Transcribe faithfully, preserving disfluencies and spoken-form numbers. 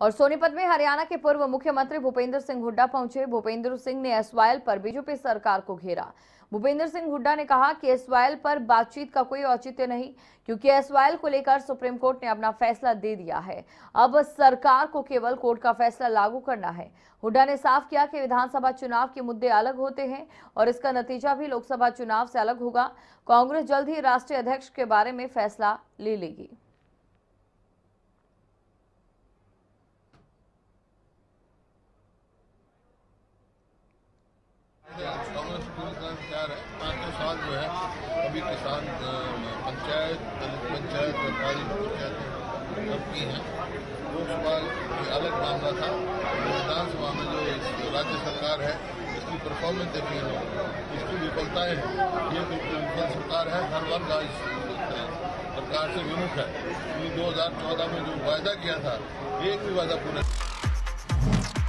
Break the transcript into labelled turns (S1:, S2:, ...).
S1: और सोनीपत में हरियाणा के पूर्व मुख्यमंत्री भूपेंद्र सिंह हुड्डा पहुंचे। भूपेंद्र सिंह ने एसवाईएल पर बीजेपी सरकार को घेरा। भूपेंद्र सिंह हुड्डा ने कहा कि एसवाईएल पर बातचीत का कोई औचित्य नहीं, क्योंकि एसवाईएल को लेकर सुप्रीम कोर्ट ने अपना फैसला दे दिया है। अब सरकार को केवल कोर्ट का फैसला लागू करना है। हुड्डा ने साफ किया कि विधानसभा चुनाव के मुद्दे अलग होते हैं और इसका नतीजा भी लोकसभा चुनाव से अलग होगा। कांग्रेस जल्द ही राष्ट्रीय अध्यक्ष के बारे में फैसला ले लेगी।
S2: कांग्रेस पूरी तरह तैयार है। पाँचों साल जो है अभी किसान पंचायत, दलित पंचायत, व्यापारी पंचायतें सब की हैं। लोकसभा ये अलग मामला था। विधानसभा में जो राज्य सरकार है इसकी परफॉर्मेंस देखी है, इसकी विफलताएं हैं। ये तो विफल सरकार है, हर वर्ग इस सरकार से विमुख है। दो हजार चौदह में जो वायदा किया था एक भी वायदा पूरा